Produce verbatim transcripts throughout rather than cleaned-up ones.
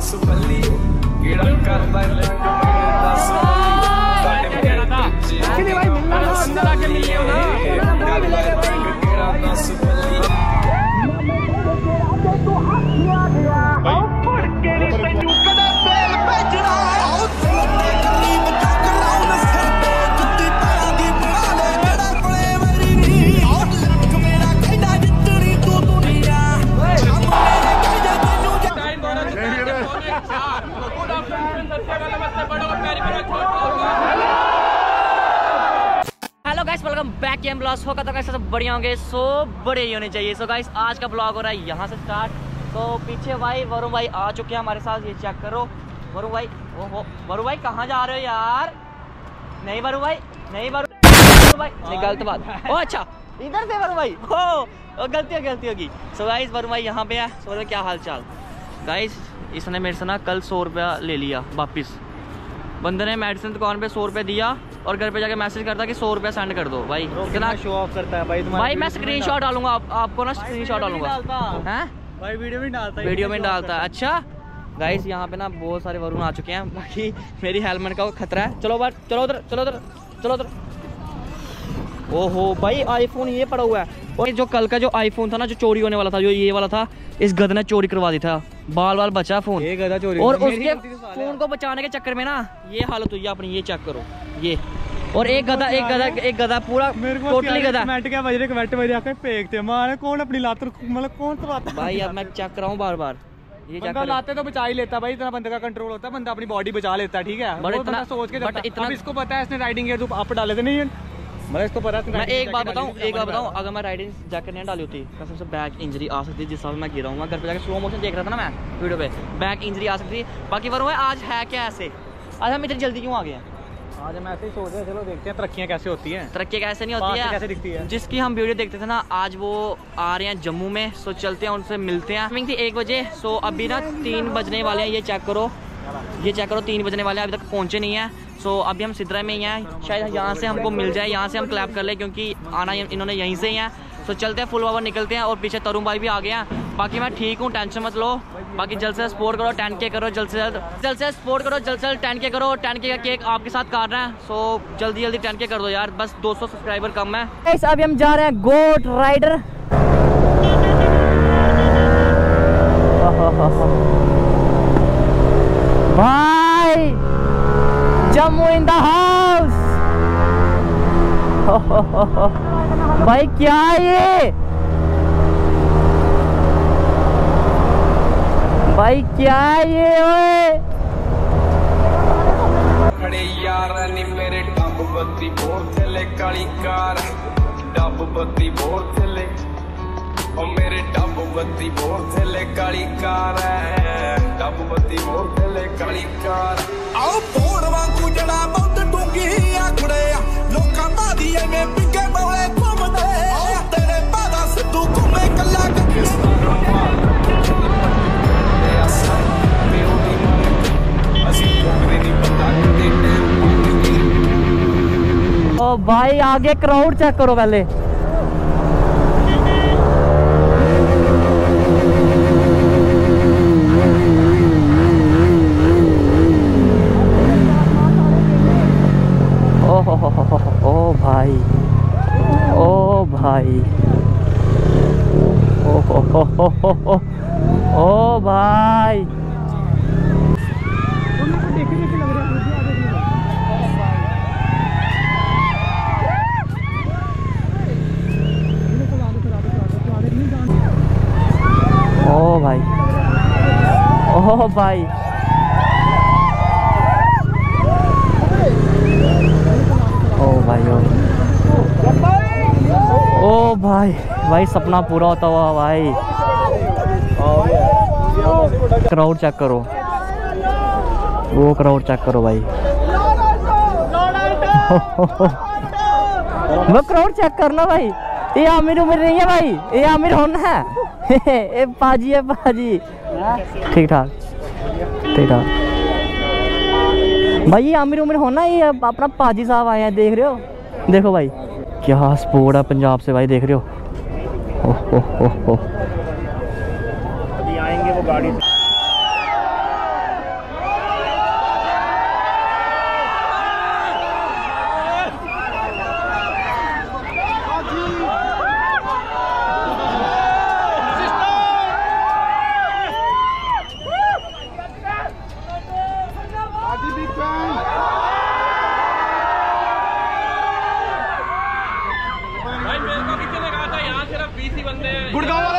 दस बल्ली कीड़ा करदा लग मेरे दस बल्ली किने भाई मिलना ना अंदर आके मिल लियो ना कीड़ा दस बल्ली भाई पड़ के रे तैनू कदा बेल भेजना आओ ते करीब तक लाउन सर पे जुत्ती पैरां दी बना ले मेरा कोले मेरी नी और लटक मेरा कहदा जितनी तू दुनिया टाइम बोला चार गुड आफ्टरनून सत्या का नमस्ते बड़ो प्यारी बड़ा छोटा hello guys, welcome back to blogs. होगा तो गाइस सब बढ़िया होंगे, सो बड़े ही होने चाहिए। सो गाइस आज का ब्लॉग हो रहा है यहाँ से स्टार्ट। तो पीछे भाई वरुण भाई आ चुके हैं हमारे साथ, ये चेक करो। वरुण भाई, ओहो वरुण भाई कहाँ जा रहे हो यार? नहीं वरुण भाई, नहीं वरुण भाई, नहीं गलत बात। ओ अच्छा इधर से वरुण भाई, हो गलती गलती होगी। सो गाइस वरुण भाई यहाँ पे है। सो क्या हाल चाल गाइस? इसने मेरे से ना कल सौ रुपया ले लिया वापिस। बंदे ने मेडिसिन दुकान पे सौ रुपये दिया और घर पे जाके मैसेज करता कि सौ रुपया सेंड कर दो। भाई कितना शो ऑफ करता है भाई। भाई मैं स्क्रीनशॉट डालूंगा आप, आपको ना स्क्रीनशॉट डालूंगा हैं भाई। वीडियो में डालता है, वीडियो में डालता है। अच्छा गाइस यहाँ पे ना बहुत सारे वरुण आ चुके हैं। बाकी मेरी हेलमेट का खतरा है। चलो बार चलो उधर चलो उधर चलो उधर। ओहो भाई आईफोन ये पड़ा हुआ है। और जो कल का जो आईफोन था ना जो चोरी होने वाला था, जो ये वाला था, इस गध ने चोरी करवा दी था। बाल बाल बचा फोन, ये गधा चोरी। और उसके फोन को बचाने के चक्कर में ना ये हालत हुई है अपनी। ये चेक करो ये। और एक गधा एक गधा एक गधा पूरा टोटली गधा। कमेंट क्या बज रहे? कमेंट मेरे आके फेंकते मारे कौन अपनी लात मतलब कौन करवाता है भाई? अब मैं चेक कराऊं बार बार। ये बंदा लाते तो बचा ही लेता भाई, इतना बंदे का कंट्रोल होता है, बंदा अपनी बॉडी बचा लेता है। ठीक है, बट इतना सोच के बट इतना इसको पता है इसने राइडिंग गियर आप डाले थे नहीं? मैं इसको पता है। मैं एक बात बताऊं एक बात बताऊं अगर मैं राइडिंग जैकेट नहीं डाली होती कसम से बैक इंजरी आ सकती है। जिस हिसाब से मैं गिरा हूँ, घर पे जाकर स्लो मोशन देख रहा था ना मैं वीडियो पे, बैक इंजरी आ सकती है। बाकी वरुण आज है क्या ऐसे? आज हम इतनी जल्दी क्यों आ गए हैं? आज हम ऐसे ही सोच रहे हैं, चलो देखते हैं तरक्कियां कैसे होती हैं। तरक्की कैसे नहीं होती है, कैसे दिखती है। जिसकी हम वीडियो देखते थे ना, आज वो आ रहे हैं जम्मू में। सो चलते हैं उनसे मिलते हैं। टाइमिंग थी एक बजे। सो अभी ना तीन बजने वाले हैं। ये चेक करो ये चेक करो तीन बजने वाले हैं, अभी तक पहुंचे नहीं है। सो अभी हम सिद्रा में ही हैं। शायद यहाँ से हमको मिल जाए, यहाँ से हम क्लैप कर ले क्योंकि आना इन्होंने यहीं से ही है। सो चलते हैं, फुल पावर निकलते हैं। और पीछे तरुण भाई भी आ गए हैं। बाकी मैं ठीक हूँ, टेंशन मत लो। बाकी जल्द से सपोर्ट करो, टेन के करो जल्द से जल्द जल्द से सपोर्ट करो, जल्द से जल्द टेन के करो। टेन के का केक आपके साथ काट रहे हैं। सो जल्दी जल्दी टेन के कर दो यार, बस दो सौ सब्सक्राइबर कम है। अभी हम जा रहे हैं गोट राइडर। भाई जम्मू इन द हाउस। भाई क्या है ये? भाई क्या है ये? ओए खड़े यार नी मेरे डब बत्ती बोर थले काली कार डब बत्ती बोर थले ओ मेरे डब बत्ती बोर थले काली कार डब बत्ती बोर थले काली कार आओ बोड़ वांगू जड़ा बहुत डूंगी आखड़े लोकां दा दी एवें पिंगे मोए घुमदे आओ तेरे बादा सिद्धू घुमे कल्ला किस तरह ओ भाई आगे क्राउड चेक करो पहले। ओ हो हो हो हो ओ भाई ओ भाई ओ हो हो हो हो हो ओ भाई। ओ भाई ओ भाई ओ भाई ओ ओ भाई भाई सपना पूरा होता हुआ भाई। क्राउड चेक करो, वो क्राउड चेक करो भाई। वो क्राउड चेक करना भाई। ये आमिर उमिर नहीं है भाई, ये आमिर होना है। ये पाजी है पाजी। ठीक ठाक ठीक ठाक भाई। ये आमिर उमिर होना, ये अपना पाजी साहब आए हैं, देख रहे हो? देखो भाई क्या स्पोर्ट है पंजाब से भाई, देख रहे हो? ओ, ओ, ओ, ओ। अभी आएंगे वो गाड़ी से। गुड़गांव वाले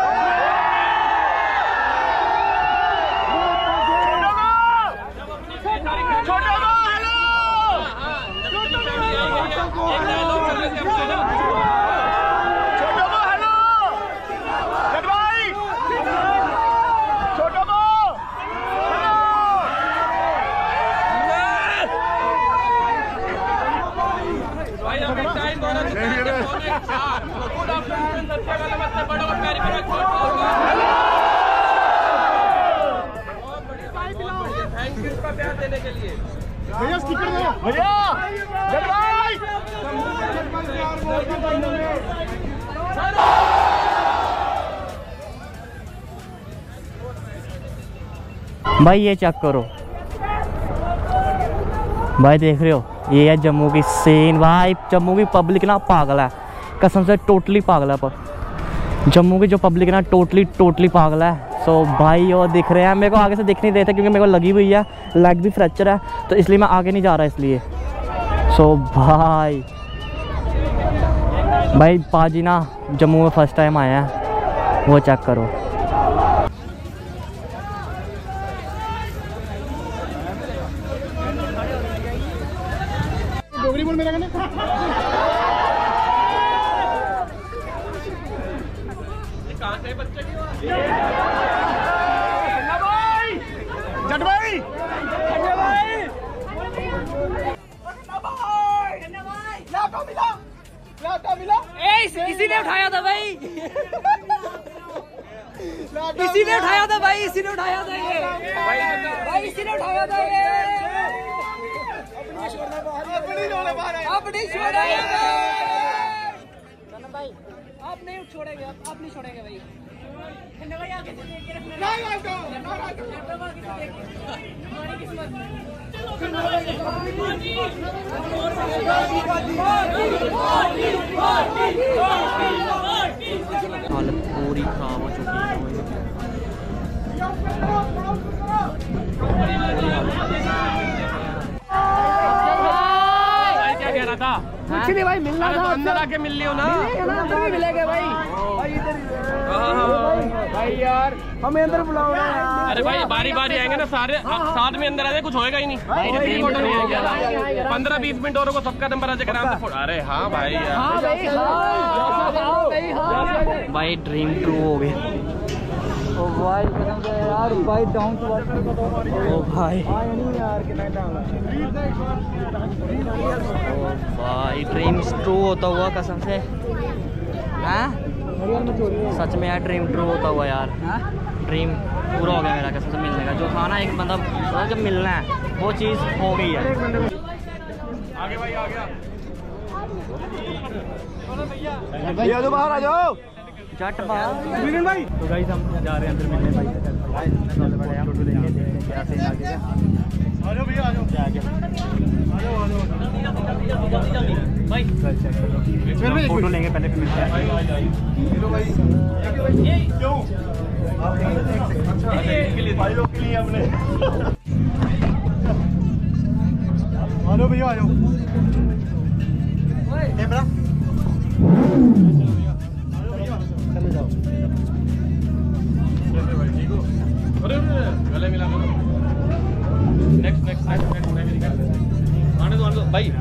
भैया स्टिकर दो भैया जय भाई भाई ये चेक करो भाई, देख रहे हो ये है जम्मू की सीन भाई। जम्मू की पब्लिक ना पागल है कसम से, टोटली पागल है। पर जम्मू की जो पब्लिक है ना टोटली टोटली पागल है। सो so, भाई वो दिख रहे हैं मेरे को, आगे से दिख नहीं रहे थे क्योंकि मेरे को लगी हुई है, लेग भी फ्रैक्चर है तो इसलिए मैं आगे नहीं जा रहा इसलिए। सो so, भाई भाई पाजी ना जम्मू में फर्स्ट टाइम आया है, वो चेक करो। डोगरी बोल मेरा गाना जट भाई इसी ने उठाया था भाई इसी ने उठाया था भाई इसी ने उठाया था ये भाई इसी ने उठाया था ये आप नहीं छोड़ेंगे भाई, आप नहीं छोड़ेंगे, आप नहीं छोड़ेंगे भाई। हालत पूरी खराब हो चुकी है। क्या कह रहा था? कुछ नहीं भाई, मिलना था, अंदर आके मिल लियो ना। मिलेगा भाई भाई यार हमें अंदर बुलाओ ना। अरे भाई बारी बारी आएंगे ना सारे, साथ में अंदर आए कुछ होएगा ही नहीं। पंद्रह बीस मिनट और को सबका नंबर आ जाएगा। अरे हाँ भाई यार भाई ड्रीम ट्रू हो गए। ओ भाई यार भाई डाउन टू अर्थ ओ भाई ओ भाई ड्रीम्स ट्रू होता हुआ कसम से। हैं सच में यार ड्रीम ट्रू होता हुआ यार, ड्रीम पूरा हो गया मेरा कसम से। मिलने का जो था ना एक बंदा जब मिलना है वो चीज़ हो गई है। आगे भाई आ गया भैया तो बाहर आ जाओ जट बाहर भाई। तो गाइस हम जा रहे हैं अंदर मिलने भाई से। फोटो लेंगे क्या सीन आ गया। आ जाओ भैया आ जाओ आ जाओ आ जाओ भाई फोटो लेंगे पहले फिर मिलते हैं। क्यों भाई लोग के लिए हमने आ जाओ भैया आ जाओ कैमरा चले जाओ। गले मिला नेक्स्ट नेक्स्ट नेक्स्ट नेक्स्ट आने दो आने दो भाई।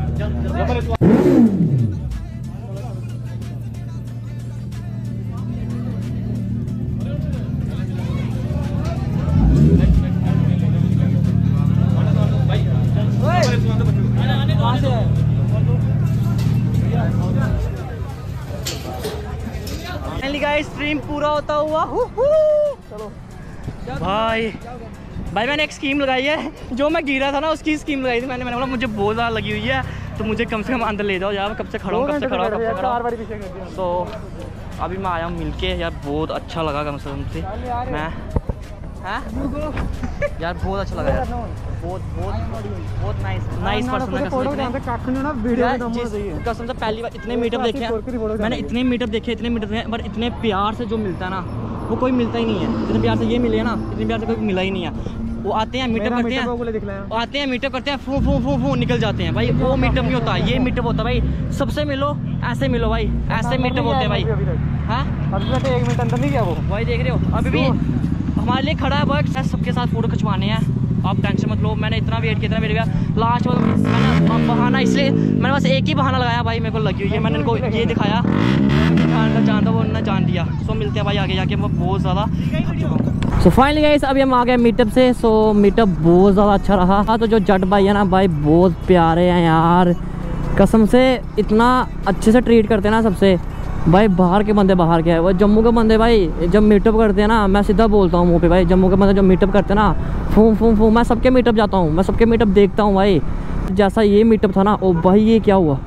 स्ट्रीम पूरा होता हुआ चलो भाई। भाई मैंने एक स्कीम लगाई है, जो मैं गिरा था ना उसकी स्कीम लगाई थी मैंने। मैंने बोला मुझे बहुत ज़्यादा लगी हुई है तो मुझे कम से कम अंदर ले जाओ यार। कब से खड़ा हूँ कब से खड़ा हूँ कब से खड़ा हूँ। तो अभी मैं आया हूँ मिलके यार, बहुत अच्छा लगा कम से कम से। मैं हाँ यार बहुत अच्छा लगा यार, बहुत बहुत बहुत नाइस नाइस पर्सन है कसम से। पहली बार इतने मीटअप देखे हैं मैंने, इतने मीटअप देखे इतने मीटअप देखे पर इतने प्यार से जो मिलता है ना वो कोई मिलता ही नहीं है। इतने प्यार से ये मिले ना, इतने प्यार से कोई मिला ही नहीं है। वो आते हैं मीटअप करते हैं, दिखलाया आते हैं मीटअप करते हैं, फू फू फू फू निकल जाते हैं भाई। वो मीटअप नहीं होता, ये मीटअप होता है भाई। सबसे मिलो, ऐसे मिलो भाई, ऐसे मीटअप होते हैं भाई। हाँ अभी तक एक मिनट अंदर नहीं गया वो भाई, देख रहे हो अभी भी हमारे लिए खड़ा है भाई। सबके साथ फोटो खिंचवाने हैं, आप टेंशन मत लो। मैंने इतना वेट किया, इतना वेट किया, लास्ट में मैंने बहाना, इसलिए मैंने बस एक ही बहाना लगाया भाई, मेरे को लगी हुई है। मैंने उनको ये दिखाया, जानता जानता वो उन्होंने जान दिया। सो मिलते हैं भाई आगे जाके, मैं बहुत ज़्यादा थक चुका हूँ। सो फाइनली गाइस अभी हम आ गए मीटअप से। सो मीटअप बहुत ज़्यादा अच्छा रहा। हाँ तो जो जट भाई है ना भाई, बहुत प्यारे हैं यार, कसम से इतना अच्छे से ट्रीट करते हैं ना सबसे भाई। बाहर के बंदे बाहर के है, वो जम्मू के बंदे भाई जब मीटअप करते हैं ना, मैं सीधा बोलता हूँ मुँह पे भाई, जम्मू के बंदे जब मीटअप करते हैं ना, फूम फूम फूम। मैं सबके मीटअप जाता हूँ, मैं सबके मीटअप देखता हूँ भाई। जैसा ये मीटअप था ना, ओ भाई ये क्या हुआ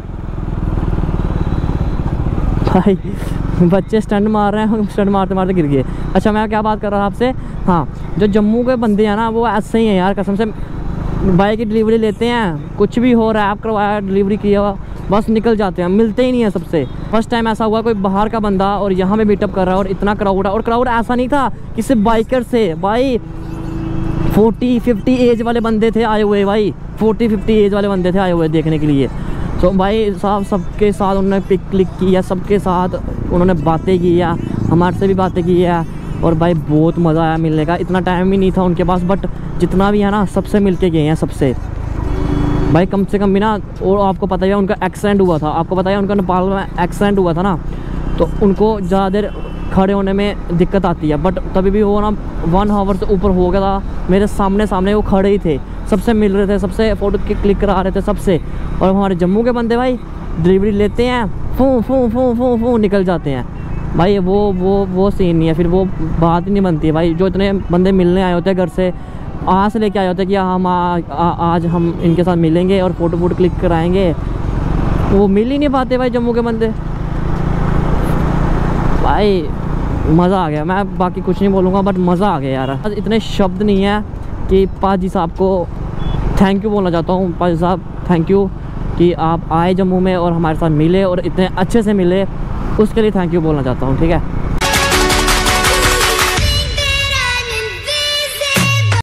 भाई, बच्चे स्टंट मार रहे हैं, स्टंट मारते मारते गिर गए। अच्छा मैं क्या बात कर रहा था आपसे, हाँ जो जम्मू के बंदे हैं ना वो ऐसे ही हैं यार, कसम से बाइक की डिलीवरी लेते हैं, कुछ भी हो रहा है, ऐप करवाया, डिलीवरी किया, बस निकल जाते हैं, मिलते ही नहीं है सबसे। फर्स्ट टाइम ऐसा हुआ कोई बाहर का बंदा और यहाँ पे मीटअप कर रहा है और इतना क्राउड है। और क्राउड ऐसा नहीं था कि सिर्फ बाइकर से भाई, फोर्टी फिफ्टी एज वाले बंदे थे आए हुए भाई, फोर्टी फिफ्टी एज वाले बंदे थे आए हुए देखने के लिए। तो भाई साहब सबके साथ उन्होंने पिक क्लिक किया, सबके साथ उन्होंने बातें की है, हमारे से भी बातें की है। और भाई बहुत मज़ा आया मिलने का, इतना टाइम ही नहीं था उनके पास, बट जितना भी है ना सबसे मिल के गए हैं सबसे भाई। कम से कम भी ना, और आपको पता है उनका एक्सीडेंट हुआ था, आपको पता है उनका नेपाल में एक्सीडेंट हुआ था ना, तो उनको ज़्यादा देर खड़े होने में दिक्कत आती है। बट तभी भी वो ना वन आवर से ऊपर हो गया था, मेरे सामने सामने वो खड़े ही थे, सबसे मिल रहे थे, सबसे फ़ोटो क्लिक करा रहे थे सबसे। और हमारे जम्मू के बंदे भाई डिलीवरी लेते हैं, फू फू फू फू फू निकल जाते हैं भाई। वो वो वो सीन नहीं है, फिर वो बात ही नहीं बनती है भाई। जो इतने बंदे मिलने आए होते हैं घर से, आज से लेके आए होते हैं कि हम आ, आ, आज हम इनके साथ मिलेंगे और फ़ोटो वोटो क्लिक कराएंगे, वो मिल ही नहीं पाते भाई जम्मू के बंदे भाई। मज़ा आ गया, मैं बाकी कुछ नहीं बोलूँगा, बट मज़ा आ गया यार। इतने शब्द नहीं है कि पाजी साहब को थैंक यू बोलना चाहता हूँ। पाजी साहब थैंक यू कि आप आए जम्मू में और हमारे साथ मिले और इतने अच्छे से मिले, उसके लिए थैंक यू बोलना चाहता हूँ, ठीक है।